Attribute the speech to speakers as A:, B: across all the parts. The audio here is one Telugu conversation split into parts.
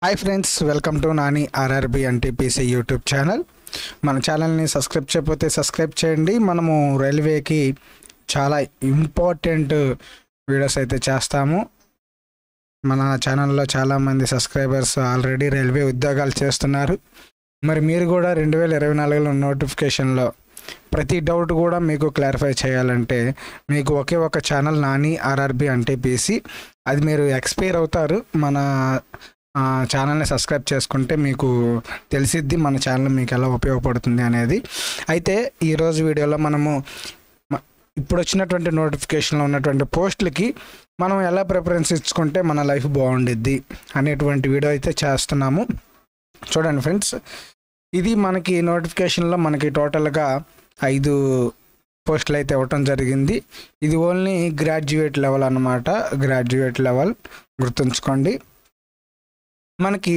A: Hi friends, welcome to Nani RRB NTPC YouTube channel. మన ఛానల్ని సబ్స్క్రైబ్ చేయకపోతే సబ్స్క్రైబ్ చేయండి. మనము రైల్వేకి చాలా ఇంపార్టెంట్ వీడియోస్ అయితే చేస్తాము. మన ఛానల్లో చాలామంది సబ్స్క్రైబర్స్ ఆల్రెడీ రైల్వే ఉద్యోగాలు చేస్తున్నారు. మరి మీరు కూడా 2024లో నోటిఫికేషన్లో ప్రతి డౌట్ కూడా మీకు క్లారిఫై చేయాలంటే మీకు ఒకే ఒక ఛానల్ నాని ఆర్ఆర్బి ఎన్టీపీసీ, అది మీరు ఎక్స్పైర్ అవుతారు. మన ఛానల్ని సబ్స్క్రైబ్ చేసుకుంటే మీకు తెలిసిద్ది మన ఛానల్ మీకు ఎలా ఉపయోగపడుతుంది అనేది. అయితే ఈరోజు వీడియోలో మనము ఇప్పుడు వచ్చినటువంటి నోటిఫికేషన్లో ఉన్నటువంటి పోస్టులకి మనం ఎలా ప్రిఫరెన్స్ ఇచ్చుకుంటే మన లైఫ్ బాగుండిద్ది అనేటువంటి వీడియో అయితే చేస్తున్నాము. చూడండి ఫ్రెండ్స్, ఇది మనకి నోటిఫికేషన్లో మనకి టోటల్గా 5 పోస్టులు అయితే ఇవ్వటం జరిగింది. ఇది ఓన్లీ గ్రాడ్యుయేట్ లెవెల్ అన్నమాట. గ్రాడ్యుయేట్ లెవెల్ గుర్తుంచుకోండి. మనకి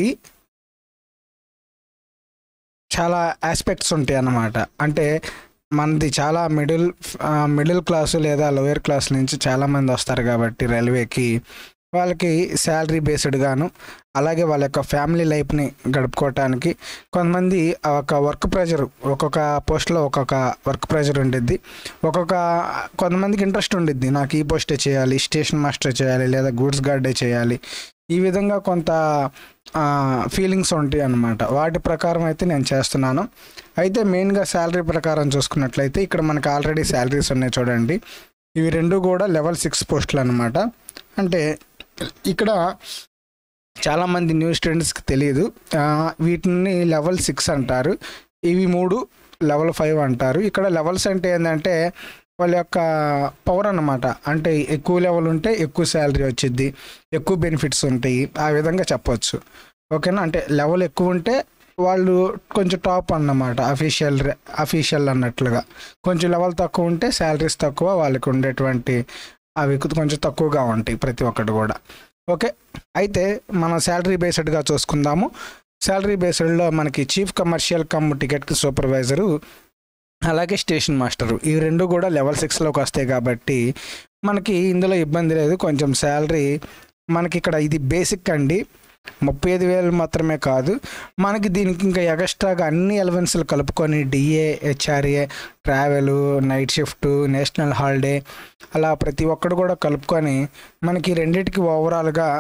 A: చాలా ఆస్పెక్ట్స్ ఉంటాయి అన్నమాట. అంటే మనది చాలా మిడిల్ క్లాసు లేదా లోయర్ క్లాస్ నుంచి చాలామంది వస్తారు కాబట్టి రైల్వేకి వాళ్ళకి శాలరీ బేస్డ్ గాను, అలాగే వాళ్ళ యొక్క ఫ్యామిలీ లైఫ్ని గడుపుకోవటానికి కొంతమంది ఒక వర్క్ ప్రెషర్, ఒక్కొక్క పోస్ట్లో ఒక్కొక్క వర్క్ ప్రెషర్ ఉండిద్ది. కొంతమందికి ఇంట్రెస్ట్ ఉండిద్ది, నాకు ఈ పోస్టే చేయాలి, స్టేషన్ మాస్టర్ చేయాలి, లేదా గూడ్స్ గార్డే చేయాలి. ఈ విధంగా కొంత ఫీలింగ్స్ ఉంటాయి అన్నమాట. వాటి ప్రకారం అయితే నేను చేస్తున్నాను. అయితే మెయిన్గా శాలరీ ప్రకారం చూసుకున్నట్లయితే ఇక్కడ మనకు ఆల్రెడీ శాలరీస్ ఉన్నాయి చూడండి. ఇవి 2 కూడా లెవెల్ 6 పోస్టులు అన్నమాట. అంటే ఇక్కడ చాలామంది న్యూ స్టూడెంట్స్కి తెలియదు, వీటిని లెవెల్ 6 అంటారు. ఇవి 3 లెవెల్ 5 అంటారు. ఇక్కడ లెవెల్స్ అంటే ఏంటంటే వాళ్ళ యొక్క పవర్ అన్నమాట. అంటే ఎక్కువ లెవెల్ ఉంటే ఎక్కువ శాలరీ వచ్చిద్ది, ఎక్కువ బెనిఫిట్స్ ఉంటాయి, ఆ విధంగా చెప్పవచ్చు. ఓకేనా? అంటే లెవెల్ ఎక్కువ ఉంటే వాళ్ళు కొంచెం టాప్ అన్నమాట, అఫీషియల్ అన్నట్లుగా. కొంచెం లెవెల్ తక్కువ ఉంటే శాలరీస్ తక్కువ, వాళ్ళకి ఉండేటువంటి అవి కొంచెం తక్కువగా ఉంటాయి ప్రతి ఒక్కటి కూడా. ఓకే, అయితే మనం శాలరీ బేస్డ్గా చూసుకుందాము. శాలరీ బేస్డ్లో మనకి chief commercial cum ticket supervisor, అలాగే స్టేషన్ మాస్టరు, ఈ 2 కూడా లెవెల్ 6లోకి వస్తాయి కాబట్టి మనకి ఇందులో ఇబ్బంది లేదు. కొంచెం శాలరీ మనకి ఇక్కడ ఇది బేసిక్ అండి, 35,000 మాత్రమే కాదు, మనకి దీనికి ఇంకా ఎక్స్ట్రాగా అన్ని అలవెన్స్లు కలుపుకొని DA, HRA, travel, night shift, national holiday, అలా ప్రతి ఒక్కడు కూడా కలుపుకొని మనకి రెండింటికి ఓవరాల్గా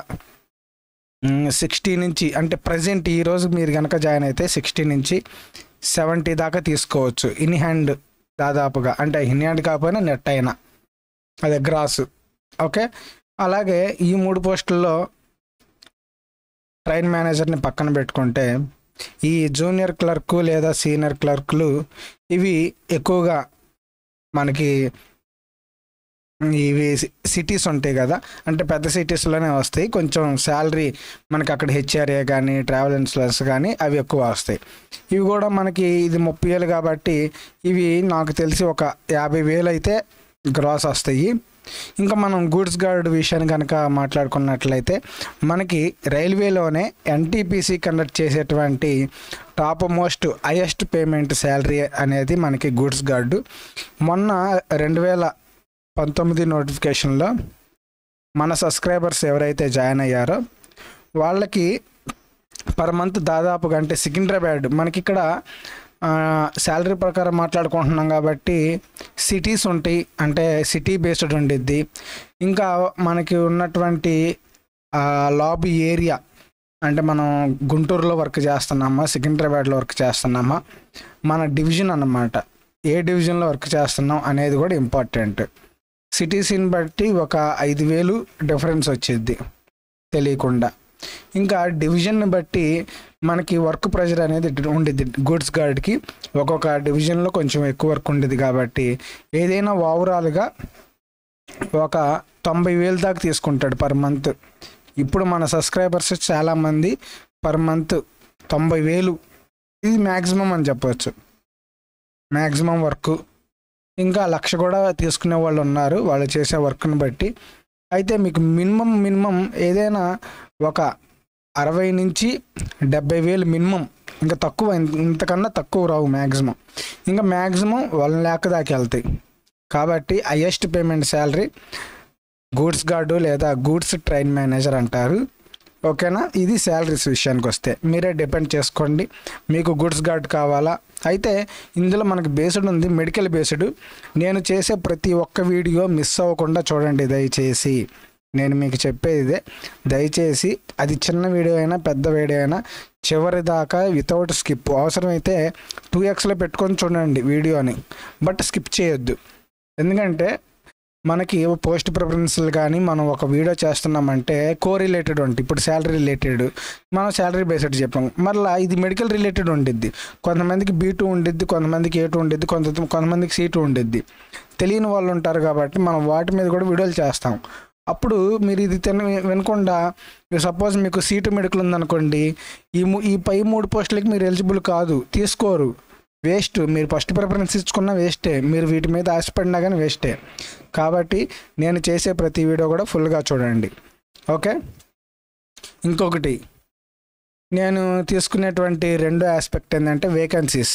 A: 60 నుంచి, అంటే ప్రజెంట్ ఈరోజు మీరు కనుక జాయిన్ అయితే 60 నుంచి 70 దాకా తీసుకోవచ్చు ఇన్ హ్యాండ్ దాదాపుగా. అంటే ఇన్ హ్యాండ్ కాకపోయినా నెట్ అయినా, అదే గ్రాస్. ఓకే, అలాగే ఈ 3 పోస్టుల్లో ట్రైన్ మేనేజర్ని పక్కన పెట్టుకుంటే ఈ జూనియర్ క్లర్కు లేదా సీనియర్ క్లర్కులు ఇవి ఎక్కువగా మనకి ఇవి సిటీస్ ఉంటాయి కదా, అంటే పెద్ద సిటీస్లోనే వస్తాయి. కొంచెం శాలరీ మనకి అక్కడ హెచ్ఆర్ఏ కానీ ట్రావెల్ ఇన్సూరెన్స్ కానీ అవి ఎక్కువ వస్తాయి. ఇవి కూడా మనకి ఇది 30,000 కాబట్టి ఇవి నాకు తెలిసి ఒక 50,000 అయితే గ్రాస్ వస్తాయి. ఇంకా మనం గూడ్స్ గార్డ్ విషయాన్ని కనుక మాట్లాడుకున్నట్లయితే మనకి రైల్వేలోనే ఎన్టీపీసీ కండక్ట్ చేసేటువంటి top most highest payment salary అనేది మనకి గూడ్స్ గార్డు. మొన్న 2019 నోటిఫికేషన్లో మన సబ్స్క్రైబర్స్ ఎవరైతే జాయిన్ అయ్యారో వాళ్ళకి పర్ మంత్ దాదాపుగా, అంటే సికింద్రాబాద్ మనకి ఇక్కడ శాలరీ ప్రకారం మాట్లాడుకుంటున్నాం కాబట్టి సిటీస్ ఉంటాయి, అంటే సిటీ బేస్డ్ ఉండిద్ది. ఇంకా మనకి ఉన్నటువంటి లాబీ ఏరియా, అంటే మనం గుంటూరులో వర్క్ చేస్తున్నామా, సికింద్రాబాద్లో వర్క్ చేస్తున్నామా, మన డివిజన్ అన్నమాట, ఏ డివిజన్లో వర్క్ చేస్తున్నాం అనేది కూడా ఇంపార్టెంట్. సిటీస్ని బట్టి ఒక 5,000 డిఫరెన్స్ వచ్చింది తెలియకుండా. ఇంకా డివిజన్ని బట్టి మనకి వర్క్ ప్రెషర్ అనేది ఉండిద్ది. గూడ్స్ గార్డ్కి ఒక్కొక్క డివిజన్లో కొంచెం ఎక్కువ వర్క్ ఉండేది కాబట్టి ఏదైనా ఓవరాల్గా ఒక 90,000 దాకా తీసుకుంటాడు పర్ మంత్. ఇప్పుడు మన సబ్స్క్రైబర్స్ చాలామంది పర్ మంత్ 90,000 ఇది మ్యాక్సిమం అని చెప్పవచ్చు, మ్యాక్సిమం వర్క్. ఇంకా 1,00,000 కూడా తీసుకునే వాళ్ళు ఉన్నారు వాళ్ళు చేసే వర్క్ని బట్టి. అయితే మీకు మినిమం ఏదైనా ఒక 60,000 నుంచి 70,000 మినిమం, ఇంకా తక్కువ, ఇంతకన్నా తక్కువ రావు మ్యాక్సిమం. ఇంకా మ్యాక్సిమం 1,00,000 దాకా వెళ్తాయి. కాబట్టి highest payment salary goods guard లేదా గూడ్స్ ట్రైన్ మేనేజర్ అంటారు. ఓకేనా. ఇది శాలరీస్ విషయానికి వస్తే మీరే డిపెండ్ చేసుకోండి మీకు గూడ్స్ గార్డ్ కావాలా. అయితే ఇందులో మనకు బేస్డ్ ఉంది మెడికల్ బేస్డ్. నేను చేసే ప్రతి ఒక్క వీడియో మిస్ అవ్వకుండా చూడండి దయచేసి. నేను మీకు చెప్పేది ఇదే, దయచేసి అది చిన్న వీడియో అయినా పెద్ద వీడియో అయినా చివరి దాకా వితౌట్ స్కిప్, అవసరమైతే 2xలో పెట్టుకొని చూడండి వీడియోని, బట్ స్కిప్ చేయొద్దు. ఎందుకంటే మనకి పోస్ట్ ప్రిఫరెన్స్లు కానీ మనం ఒక వీడియో చేస్తున్నామంటే కోరిలేటెడ్ ఉంటుంది. ఇప్పుడు శాలరీ రిలేటెడ్ మనం శాలరీ బేస్డ్ చెప్పాం, మళ్ళీ ఇది మెడికల్ రిలేటెడ్ ఉండిద్ది. కొంతమందికి B2 ఉండిద్ది, కొంతమందికి A2 ఉండిద్ది, కొంతమందికి C2 ఉండిద్ది. తెలియని వాళ్ళు ఉంటారు కాబట్టి మనం వాటి మీద కూడా వీడియోలు చేస్తాం. అప్పుడు మీరు ఇది వినకుండా సపోజ్ మీకు C2 మెడికల్ ఉందనుకోండి, ఈ పై 3 పోస్టులకి మీరు ఎలిజిబుల్ కాదు, తీసుకోరు, వేస్ట్. మీరు ఫస్ట్ ప్రిఫరెన్స్ ఇచ్చుకున్న వేస్టే, మీరు వీటి మీద ఆశపడినా కానీ వేస్టే. కాబట్టి నేను చేసే ప్రతి వీడియో కూడా ఫుల్గా చూడండి. ఓకే. ఇంకొకటి నేను తీసుకునేటువంటి రెండో ఆస్పెక్ట్ ఏంటంటే వేకెన్సీస్.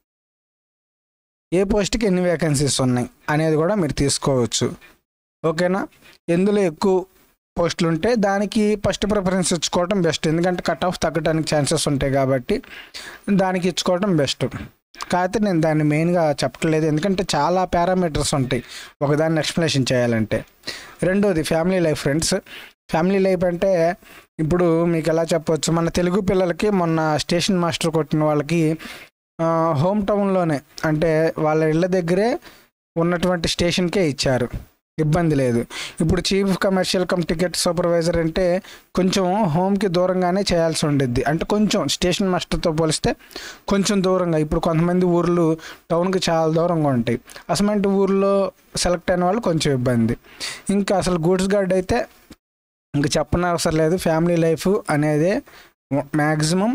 A: ఏ పోస్ట్కి ఎన్ని వేకెన్సీస్ ఉన్నాయి అనేది కూడా మీరు తీసుకోవచ్చు. ఓకేనా. ఎందులో ఎక్కువ పోస్టులు ఉంటే దానికి ఫస్ట్ ప్రిఫరెన్స్ ఇచ్చుకోవడం బెస్ట్. ఎందుకంటే కట్ ఆఫ్ తగ్గడానికి ఛాన్సెస్ ఉంటాయి కాబట్టి దానికి ఇచ్చుకోవడం బెస్ట్. కాకపోతే నేను దాన్ని మెయిన్గా చెప్పట్లేదు, ఎందుకంటే చాలా పారామీటర్స్ ఉంటాయి ఒకదాన్ని ఎక్స్ప్లెనేషన్ చేయాలంటే. రెండోది family life friends. Family life అంటే ఇప్పుడు మీకు ఎలా చెప్పవచ్చు, మన తెలుగు పిల్లలకి మొన్న స్టేషన్ మాస్టర్ కొట్టిన వాళ్ళకి హోమ్ టౌన్లోనే అంటే వాళ్ళ ఇళ్ళ దగ్గరే ఉన్నటువంటి స్టేషన్కే ఇచ్చారు, ఇబ్బంది లేదు. ఇప్పుడు chief commercial cum ticket supervisor అంటే కొంచెం హోమ్కి దూరంగానే చేయాల్సి ఉండిద్ది. అంటే కొంచెం స్టేషన్ మాస్టర్తో పోలిస్తే కొంచెం దూరంగా. ఇప్పుడు కొంతమంది ఊర్లు టౌన్కి చాలా దూరంగా ఉంటాయి, అసలు ఊర్లో సెలెక్ట్ అయిన వాళ్ళు కొంచెం ఇబ్బంది. ఇంకా అసలు గూడ్స్ గార్డ్ అయితే ఇంక చెప్పనవసరం లేదు. ఫ్యామిలీ లైఫ్ అనేది మ్యాక్సిమం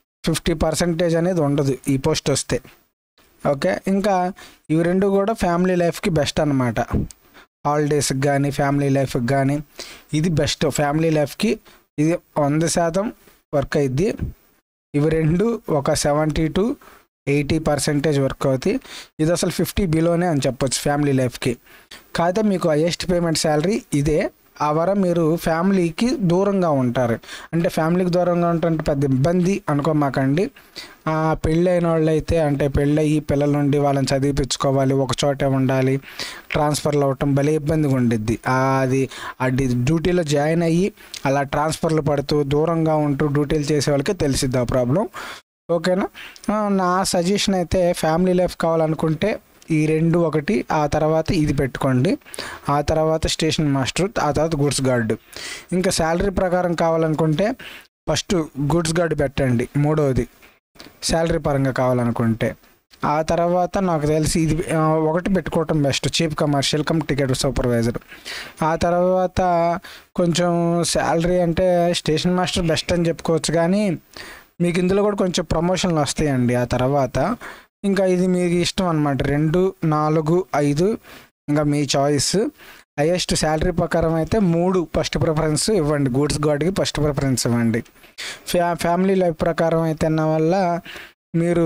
A: 50% అనేది ఉండదు ఈ పోస్ట్ వస్తే. ఓకే. ఇంకా ఇవి రెండు కూడా ఫ్యామిలీ లైఫ్కి బెస్ట్ అన్నమాట. హాలిడేస్కి కానీ ఫ్యామిలీ లైఫ్కి కానీ ఇది బెస్ట్. ఫ్యామిలీ లైఫ్కి ఇది 100% వర్క్ అయ్యిద్ది. ఇవి రెండు ఒక 70 to 80% వర్క్ అవుతాయి. ఇది అసలు 50 బిలోనే అని చెప్పొచ్చు ఫ్యామిలీ లైఫ్కి. కాకపోతే మీకు హైయెస్ట్ పేమెంట్ శాలరీ ఇదే. ఆ వారం మీరు ఫ్యామిలీకి దూరంగా ఉంటారు. అంటే ఫ్యామిలీకి దూరంగా ఉంటుంటే పెద్ద ఇబ్బంది అనుకోమాకండి. పెళ్ళైన వాళ్ళు అయితే అంటే పెళ్ళయి పిల్లల నుండి వాళ్ళని చదివిపించుకోవాలి, ఒక చోటే ఉండాలి, ట్రాన్స్ఫర్లు అవ్వటం భలే ఇబ్బందిగా ఉండిద్ది. అది డ్యూటీలో జాయిన్ అయ్యి అలా ట్రాన్స్ఫర్లు పడుతూ దూరంగా ఉంటూ డ్యూటీలు చేసే వాళ్ళకి తెలిసిద్ది ఆ ప్రాబ్లం. ఓకేనా. నా సజెషన్ అయితే ఫ్యామిలీ లైఫ్ కావాలనుకుంటే ఈ రెండు ఒకటి, ఆ తర్వాత ఇది పెట్టుకోండి, ఆ తర్వాత స్టేషన్ మాస్టర్, ఆ తర్వాత గూడ్స్ గార్డ్. ఇంకా శాలరీ ప్రకారం కావాలనుకుంటే ఫస్ట్ గూడ్స్ గార్డ్ పెట్టండి, మూడవది శాలరీ పరంగా కావాలనుకుంటే. ఆ తర్వాత నాకు తెలిసి ఇది ఒకటి పెట్టుకోవటం best, chief commercial cum ticket supervisor. ఆ తర్వాత కొంచెం శాలరీ అంటే స్టేషన్ మాస్టర్ బెస్ట్ అని చెప్పుకోవచ్చు, కానీ మీకు ఇందులో కూడా కొంచెం ప్రమోషన్లు వస్తాయండి. ఆ తర్వాత ఇంకా ఇది మీకు ఇష్టం అనమాట. 2, 4, 5 ఇంకా మీ చాయిస్. హైయెస్ట్ శాలరీ ప్రకారం అయితే 3 ఫస్ట్ ప్రిఫరెన్స్ ఇవ్వండి, గూడ్స్ గార్డ్కి ఫస్ట్ ప్రిఫరెన్స్ ఇవ్వండి. ఫ్యామిలీ లైఫ్ ప్రకారం అయితే అన్న వల్ల మీరు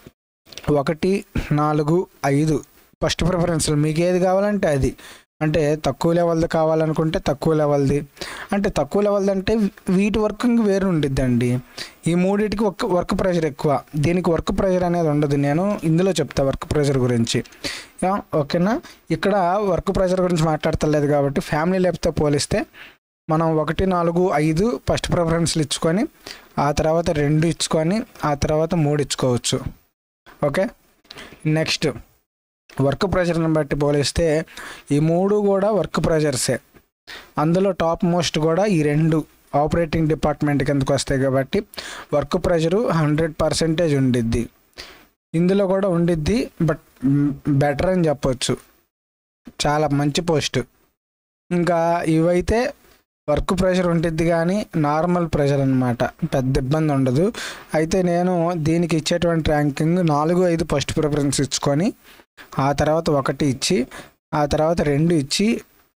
A: 1, 4, 5 ఫస్ట్ ప్రిఫరెన్స్లు మీకు ఏది కావాలంటే అది. అంటే తక్కువ లెవెల్ది కావాలనుకుంటే తక్కువ లెవెల్ది, అంటే తక్కువ లెవెల్ది అంటే వీటి వర్కింగ్ వేరు ఉండిద్దండి. ఈ మూడింటికి వర్క్ ప్రెషర్ ఎక్కువ, దీనికి వర్క్ ప్రెషర్ అనేది ఉండదు. నేను ఇందులో చెప్తా వర్క్ ప్రెషర్ గురించి. ఓకేనా. ఇక్కడ వర్క్ ప్రెషర్ గురించి మాట్లాడతలేదు కాబట్టి ఫ్యామిలీ లైఫ్తో పోలిస్తే మనం 1, 4, 5 ఫస్ట్ ప్రిఫరెన్స్లు ఇచ్చుకొని ఆ తర్వాత 2 ఇచ్చుకొని ఆ తర్వాత 3 ఇచ్చుకోవచ్చు. ఓకే. నెక్స్ట్ వర్క్ ప్రెషర్ని బట్టి పోలిస్తే ఈ 3 కూడా వర్క్ ప్రెషర్సే. అందులో టాప్ మోస్ట్ కూడా ఈ 2 ఆపరేటింగ్ డిపార్ట్మెంట్ కిందకు వస్తాయి కాబట్టి వర్క్ ప్రెషరు 100% ఉండిద్ది. ఇందులో కూడా ఉండిద్ది, బట్ బెటర్ అని చెప్పొచ్చు, చాలా మంచి పోస్ట్. ఇంకా ఇవైతే వర్క్ ప్రెషర్ ఉంటుంది కానీ నార్మల్ ప్రెషర్ అనమాట, పెద్ద ఇబ్బంది ఉండదు. అయితే నేను దీనికి ఇచ్చేటువంటి ర్యాంకింగ్ 4, 5 ఫస్ట్ ప్రిఫరెన్స్ ఇచ్చుకొని ఆ తర్వాత 1 ఇచ్చి ఆ తర్వాత 2 ఇచ్చి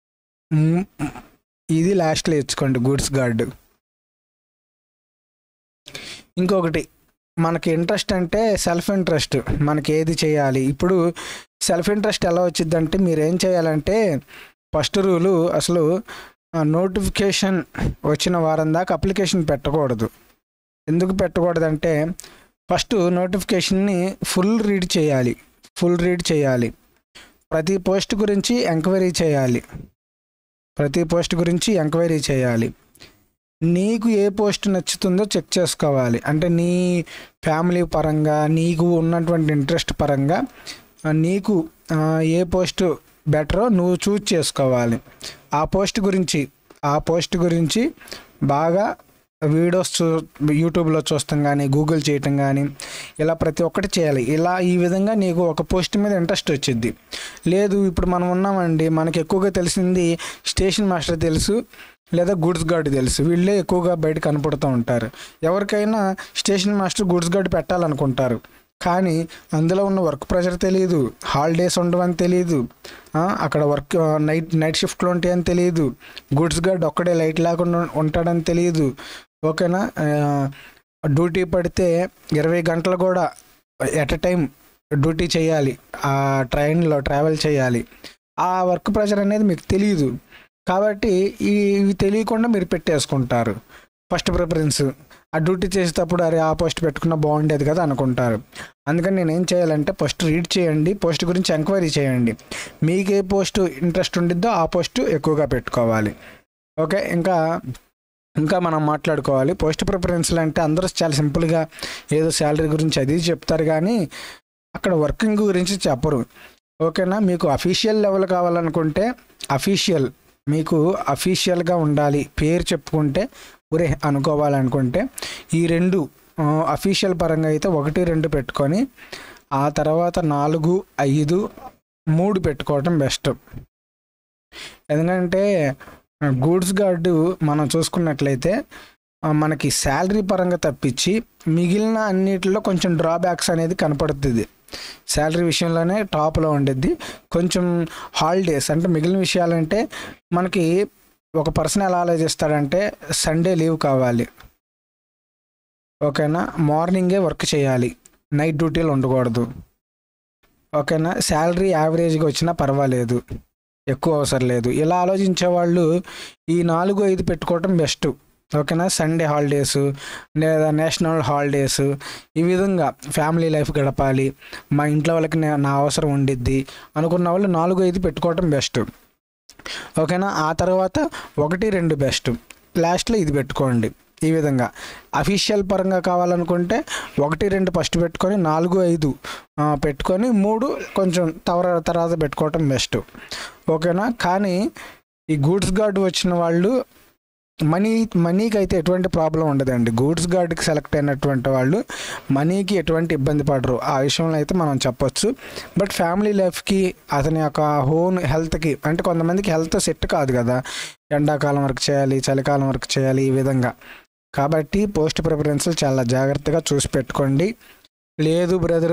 A: ఇది లాస్ట్లో ఇచ్చుకోండి గూడ్స్ గార్డ్. ఇంకొకటి మనకి ఇంట్రెస్ట్ అంటే సెల్ఫ్ ఇంట్రెస్ట్, మనకి ఏది చేయాలి. ఇప్పుడు సెల్ఫ్ ఇంట్రెస్ట్ ఎలా వచ్చిందంటే మీరు ఏం చేయాలంటే ఫస్ట్ రూలు అసలు నోటిఫికేషన్ వచ్చిన వారం దాకా అప్లికేషన్ పెట్టకూడదు. ఎందుకు పెట్టకూడదంటే ఫస్ట్ నోటిఫికేషన్ని ఫుల్ రీడ్ చేయాలి. ప్రతి పోస్ట్ గురించి ఎంక్వైరీ చేయాలి. నీకు ఏ పోస్ట్ నచ్చుతుందో చెక్ చేసుకోవాలి. అంటే నీ ఫ్యామిలీ పరంగా, నీకు ఉన్నటువంటి ఇంట్రెస్ట్ పరంగా నీకు ఏ పోస్ట్ బెటరో నువ్వు చూజ్ చేసుకోవాలి. ఆ పోస్ట్ గురించి బాగా వీడియోస్ యూట్యూబ్లో చూస్తాం కానీ, గూగుల్ చేయటం కానీ, ఇలా ప్రతి ఒక్కటి చేయాలి. ఈ విధంగా నీకు ఒక పోస్ట్ మీద ఇంట్రెస్ట్ వచ్చింది. లేదు ఇప్పుడు మనం ఉన్నామండి, మనకి ఎక్కువగా తెలిసింది స్టేషన్ మాస్టర్ తెలుసు, లేదా గూడ్స్ గార్డ్ తెలుసు. వీళ్ళే ఎక్కువగా బయట కనపడుతూ ఉంటారు. ఎవరికైనా స్టేషన్ మాస్టర్, గూడ్స్ గార్డ్ పెట్టాలనుకుంటారు, కానీ అందులో ఉన్న వర్క్ ప్రెషర్ తెలియదు, హాలిడేస్ ఉండవని తెలియదు, అక్కడ వర్క్ నైట్ షిఫ్ట్లు ఉంటాయని తెలియదు, గూడ్స్ గార్డ్ ఒక్కడే లైట్ లేకుండా ఉంటాడని తెలియదు. ఓకేనా, డ్యూటీ పడితే 20 గంటలు కూడా ఎట్ ఎ టైం డ్యూటీ చేయాలి, ఆ ట్రైన్లో ట్రావెల్ చేయాలి. ఆ వర్క్ ప్రెషర్ అనేది మీకు తెలియదు. కాబట్టి ఇవి తెలియకుండా మీరు పెట్టేసుకుంటారు ఫస్ట్ ప్రిఫరెన్స్. ఆ డ్యూటీ చేసేటప్పుడు అరే ఆ పోస్ట్ పెట్టుకున్నా బాగుండేది కదా అనుకుంటారు. అందుకని నేను ఏం చేయాలంటే ఫస్ట్ రీడ్ చేయండి, పోస్ట్ గురించి ఎంక్వైరీ చేయండి. మీకు ఏ పోస్ట్ ఇంట్రెస్ట్ ఉండిద్దో ఆ పోస్ట్ ఎక్కువగా పెట్టుకోవాలి. ఓకే, ఇంకా మనం మాట్లాడుకోవాలి. పోస్ట్ ప్రిఫరెన్స్లు అంటే అందరూ చాలా సింపుల్గా ఏదో శాలరీ గురించి అది చెప్తారు, కానీ అక్కడ వర్కింగ్ గురించి చెప్పరు. ఓకేనా, మీకు అఫీషియల్ లెవెల్ కావాలనుకుంటే మీకు అఫీషియల్గా ఉండాలి, పేరు చెప్పుకుంటే ఒరే అనుకోవాలనుకుంటే ఈ 2 అఫీషియల్ పరంగా అయితే 1, 2 పెట్టుకొని ఆ తర్వాత 4, 5, 3 పెట్టుకోవటం బెస్ట్. ఎందుకంటే గూడ్స్ గార్డు మనం చూసుకున్నట్లయితే మనకి శాలరీ పరంగా తప్పించి మిగిలిన అన్నిటిలో కొంచెం డ్రాబ్యాక్స్ అనేది కనపడుతుంది. శాలరీ విషయంలోనే టాప్లో ఉండిద్ది. కొంచెం హాలిడేస్ అంటే మిగిలిన విషయాలంటే మనకి ఒక పర్సన్ ఎలా ఆలోచిస్తాడంటే సండే లీవ్ కావాలి, ఓకేనా, మార్నింగే వర్క్ చేయాలి, నైట్ డ్యూటీలు ఉండకూడదు, ఓకేనా, శాలరీ యావరేజ్గా వచ్చినా పర్వాలేదు, ఎక్కువ అవసరం లేదు. ఇలా ఆలోచించే వాళ్ళు ఈ 4, 5 పెట్టుకోవటం బెస్ట్. ఓకేనా, సండే హాలిడేస్ లేదా నేషనల్ హాలిడేస్, ఈ విధంగా ఫ్యామిలీ లైఫ్ గడపాలి, మా ఇంట్లో వాళ్ళకి నా అవసరం ఉండిద్ది అనుకున్న వాళ్ళు 4, 5 పెట్టుకోవటం బెస్ట్. ఓకేనా, ఆ తర్వాత 1, 2 బెస్ట్, లాస్ట్లో ఇది పెట్టుకోండి. ఈ విధంగా అఫీషియల్ పరంగా కావాలనుకుంటే 1, 2 ఫస్ట్ పెట్టుకొని 4, 5 పెట్టుకొని 3 కొంచెం తర్వాత పెట్టుకోవటం బెస్ట్. ఓకేనా, కానీ ఈ గూడ్స్ గార్డ్ వచ్చిన వాళ్ళు మనీకి అయితే ఎటువంటి ప్రాబ్లం ఉండదండి. గూడ్స్ గార్డ్కి సెలెక్ట్ అయినటువంటి వాళ్ళు మనీకి ఎటువంటి ఇబ్బంది పడరు, ఆ విషయంలో అయితే మనం చెప్పొచ్చు. బట్ ఫ్యామిలీ లైఫ్కి, అతని యొక్క ఓన్ హెల్త్కి, అంటే కొంతమందికి హెల్త్ సెట్ కాదు కదా, ఎండాకాలం వరకు చేయాలి, చలికాలం వరకు చేయాలి, ఈ విధంగా. కాబట్టి పోస్ట్ ప్రిఫరెన్స్లు చాలా జాగ్రత్తగా చూసి పెట్టుకోండి. లేదు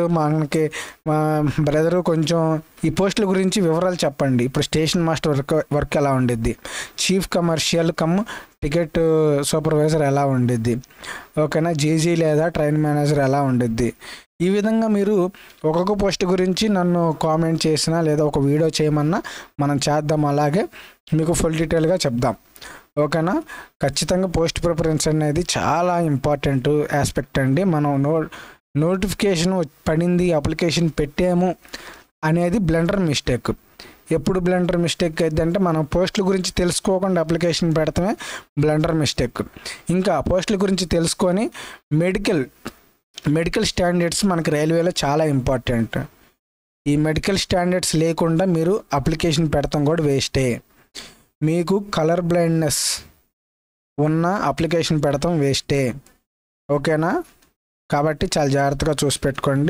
A: బ్రదరు కొంచెం ఈ పోస్టుల గురించి వివరాలు చెప్పండి. ఇప్పుడు స్టేషన్ మాస్టర్ వర్క్ ఎలా ఉండిద్ది, చీఫ్ కమర్షియల్ టికెట్ సూపర్వైజర్ ఎలా ఉండిద్ది, ఓకేనా, జీజీ లేదా ట్రైన్ మేనేజర్ ఎలా ఉండిద్ది. ఈ విధంగా మీరు ఒక్కొక్క పోస్ట్ గురించి నన్ను కామెంట్ చేసినా లేదా ఒక వీడియో చేయమన్నా మనం చేద్దాం, అలాగే మీకు ఫుల్ డీటెయిల్గా చెప్దాం. ఓకేనా, ఖచ్చితంగా పోస్ట్ ప్రిఫరెన్స్ అనేది చాలా ఇంపార్టెంట్ ఆస్పెక్ట్ అండి. మనం నోటిఫికేషన్ పడింది, అప్లికేషన్ పెట్టాము అనేది బ్లండర్ మిస్టేక్. ఎప్పుడు బ్లండర్ మిస్టేక్ అయిద్దంటే మనం పోస్టుల గురించి తెలుసుకోకుండా అప్లికేషన్ పెడతామే బ్లండర్ మిస్టేక్. ఇంకా పోస్టుల గురించి తెలుసుకొని మెడికల్ స్టాండర్డ్స్ మనకి రైల్వేలో చాలా ఇంపార్టెంట్. ఈ మెడికల్ స్టాండర్డ్స్ లేకుండా మీరు అప్లికేషన్ పెడతాం కూడా వేస్టే. మీకు కలర్ బ్లైండ్నెస్ ఉన్న అప్లికేషన్ పెడతాం వేస్టే. ఓకేనా, కాబట్టి చాలా జాగ్రత్తగా చూసి పెట్టుకోండి.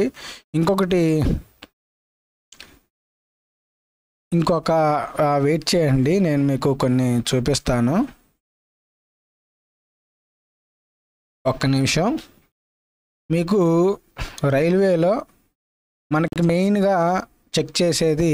A: ఇంకొక వెయిట్ చేయండి, నేను మీకు కొన్ని చూపిస్తాను, ఒక్క నిమిషం. మీకు రైల్వేలో మనకి మెయిన్గా చెక్ చేసేది,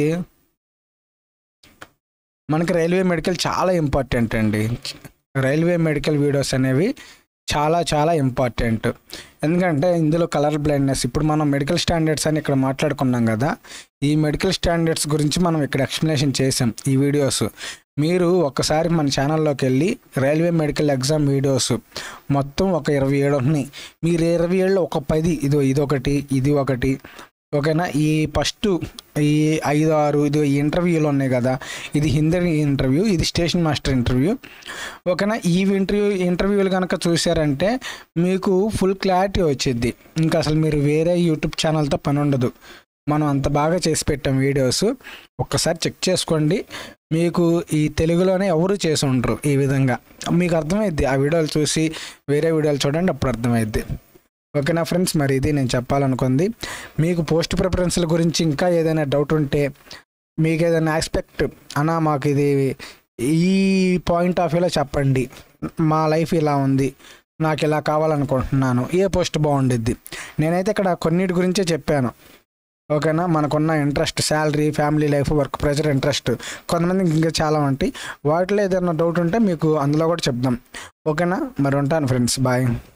A: మనకి రైల్వే మెడికల్ చాలా ఇంపార్టెంట్ అండి. రైల్వే మెడికల్ వీడియోస్ అనేవి చాలా చాలా ఇంపార్టెంట్. ఎందుకంటే ఇందులో కలర్ బ్లైండ్నెస్, ఇప్పుడు మనం మెడికల్ స్టాండర్డ్స్ అని ఇక్కడ మాట్లాడుకున్నాం కదా, ఈ మెడికల్ స్టాండర్డ్స్ గురించి మనం ఇక్కడ ఎక్స్ప్లెనేషన్ చేసాం ఈ వీడియోస్. మీరు ఒక్కసారి మన ఛానల్లోకి వెళ్ళి రైల్వే మెడికల్ ఎగ్జామ్ వీడియోస్ మొత్తం ఒక 27 ఉన్నాయి. మీరు 27లో ఒక 10 ఇదొకటి ఇది ఒకటి, ఓకేనా. ఈ ఫస్ట్ ఈ 5-6 ఇది ఇంటర్వ్యూలు ఉన్నాయి కదా, ఇది హిందీ ఇంటర్వ్యూ, ఇది స్టేషన్ మాస్టర్ ఇంటర్వ్యూ, ఓకేనా. ఈ ఇంటర్వ్యూలు కనుక చూసారంటే మీకు ఫుల్ క్లారిటీ వచ్చింది. ఇంకా అసలు మీరు వేరే యూట్యూబ్ ఛానల్తో పని ఉండదు. మనం అంత బాగా చేసి పెట్టాం వీడియోస్, ఒక్కసారి చెక్ చేసుకోండి. మీకు ఈ తెలుగులోనే ఎవరు చేసి ఉండరు ఈ విధంగా, మీకు అర్థమైద్ది. ఆ వీడియోలు చూసి వేరే వీడియోలు చూడండి, అప్పుడు అర్థమైద్ది. ఓకేనా ఫ్రెండ్స్, మరి ఇది నేను చెప్పాలనుకుంది. మీకు పోస్ట్ ప్రిఫరెన్స్ల గురించి ఇంకా ఏదైనా డౌట్ ఉంటే, మీకు ఏదైనా ఆస్పెక్ట్ అన్నా మాకు ఇది ఈ పాయింట్ ఆఫ్ వ్యూలో చెప్పండి, మా లైఫ్ ఇలా ఉంది, నాకు ఇలా కావాలనుకుంటున్నాను, ఏ పోస్ట్ బాగుండిద్ది. నేనైతే ఇక్కడ కొన్నిటి గురించే చెప్పాను, ఓకేనా. మనకున్న interest, salary, family life, work pressure, interest, కొంతమందికి ఇంకా చాలా ఉంటాయి. వాటిలో ఏదైనా డౌట్ ఉంటే మీకు అందులో కూడా చెప్దాం, ఓకేనా. మరి ఉంటాను ఫ్రెండ్స్, బాయ్.